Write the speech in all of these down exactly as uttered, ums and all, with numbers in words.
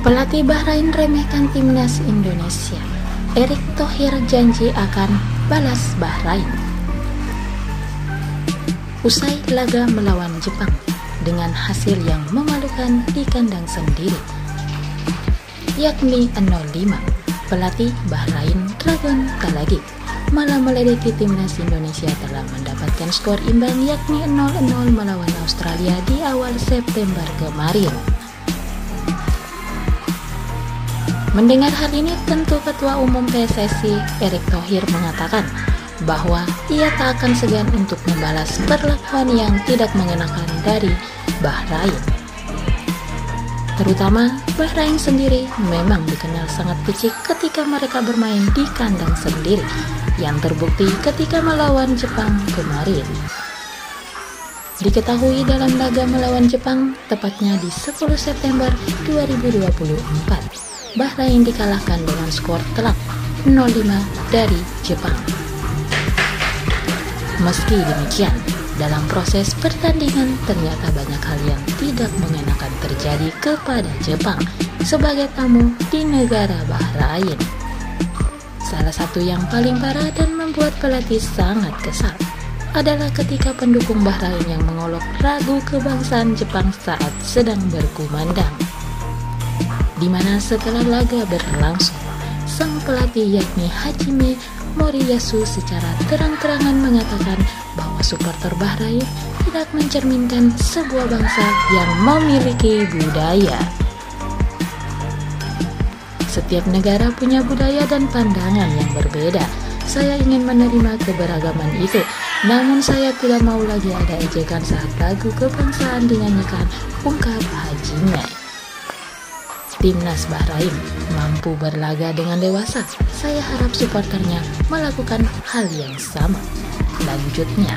Pelatih Bahrain remehkan timnas Indonesia. Erick Thohir janji akan balas Bahrain. Usai laga melawan Jepang dengan hasil yang memalukan di kandang sendiri, yakni nol lima, pelatih Bahrain Dragon Talagi malah meledeki timnas Indonesia telah mendapatkan skor imbang yakni nol nol melawan Australia di awal September kemarin. Mendengar hal ini, tentu Ketua Umum P S S I Erick Thohir mengatakan bahwa ia tak akan segan untuk membalas perlakuan yang tidak mengenakan dari Bahrain. Terutama Bahrain sendiri memang dikenal sangat picik ketika mereka bermain di kandang sendiri, yang terbukti ketika melawan Jepang kemarin. Diketahui dalam laga melawan Jepang, tepatnya di sepuluh September dua ribu dua puluh empat, Bahrain dikalahkan dengan skor telak nol lima dari Jepang. Meski demikian, dalam proses pertandingan ternyata banyak hal yang tidak mengenakan terjadi kepada Jepang sebagai tamu di negara Bahrain. Salah satu yang paling parah dan membuat pelatih sangat kesal adalah ketika pendukung Bahrain yang mengolok lagu kebangsaan Jepang saat sedang berkumandang, di mana setelah laga berlangsung, sang pelatih yakni Hajime Moriyasu secara terang-terangan mengatakan bahwa supporter Bahrain tidak mencerminkan sebuah bangsa yang memiliki budaya. Setiap negara punya budaya dan pandangan yang berbeda. Saya ingin menerima keberagaman itu, namun saya tidak mau lagi ada ejekan saat lagu kebangsaan dinyanyikan, ungkap Hajime. Timnas Bahrain mampu berlaga dengan dewasa. Saya harap supporternya melakukan hal yang sama, lanjutnya.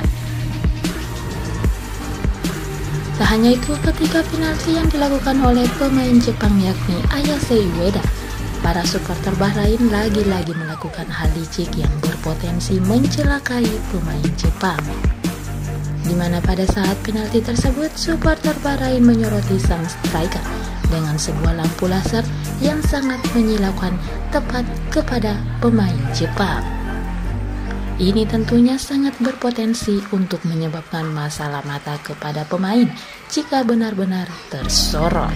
Tak hanya itu, ketika penalti yang dilakukan oleh pemain Jepang yakni Ayase Ueda, para supporter Bahrain lagi-lagi melakukan hal licik yang berpotensi mencelakai pemain Jepang, di mana pada saat penalti tersebut supporter Bahrain menyoroti sang striker dengan sebuah lampu laser yang sangat menyilaukan tepat kepada pemain Jepang. Ini tentunya sangat berpotensi untuk menyebabkan masalah mata kepada pemain jika benar-benar tersorot.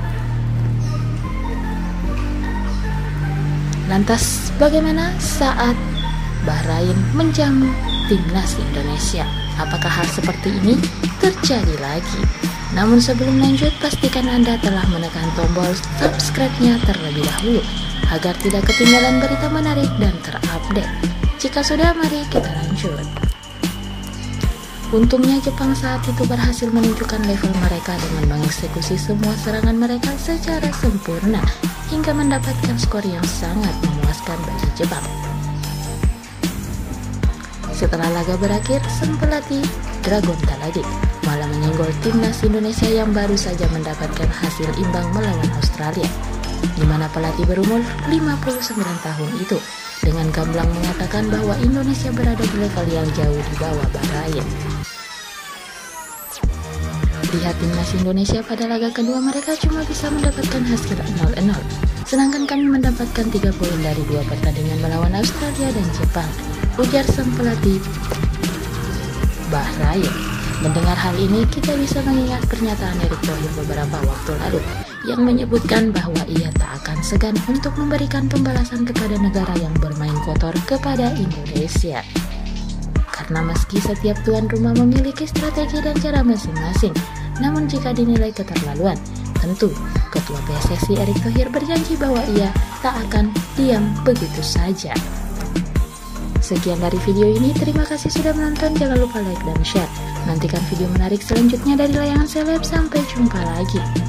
Lantas bagaimana saat Bahrain menjamu timnas Indonesia? Apakah hal seperti ini terjadi lagi? Namun sebelum lanjut, pastikan Anda telah menekan tombol subscribe-nya terlebih dahulu agar tidak ketinggalan berita menarik dan terupdate. Jika sudah, mari kita lanjut. Untungnya Jepang saat itu berhasil menunjukkan level mereka dengan mengeksekusi semua serangan mereka secara sempurna hingga mendapatkan skor yang sangat memuaskan bagi Jepang. Setelah laga berakhir, sang pelatih Dragon Talagi malah menyenggol timnas Indonesia yang baru saja mendapatkan hasil imbang melawan Australia, di mana pelatih berumur lima puluh sembilan tahun itu dengan gamblang mengatakan bahwa Indonesia berada di level yang jauh di bawah Bahrain. Lihat timnas Indonesia pada laga kedua, mereka cuma bisa mendapatkan hasil nol nol, sedangkan kami mendapatkan tiga poin dari dua pertandingan melawan Australia dan Jepang, ujar sang pelatih Bahrain. Mendengar hal ini, kita bisa mengingat pernyataan Erick Thohir beberapa waktu lalu yang menyebutkan bahwa ia tak akan segan untuk memberikan pembalasan kepada negara yang bermain kotor kepada Indonesia. Karena meski setiap tuan rumah memiliki strategi dan cara masing-masing, namun jika dinilai keterlaluan, tentu Ketua P S S I Erick Thohir berjanji bahwa ia tak akan diam begitu saja. Sekian dari video ini, terima kasih sudah menonton, jangan lupa like dan share. Nantikan video menarik selanjutnya dari Layangan Seleb, sampai jumpa lagi.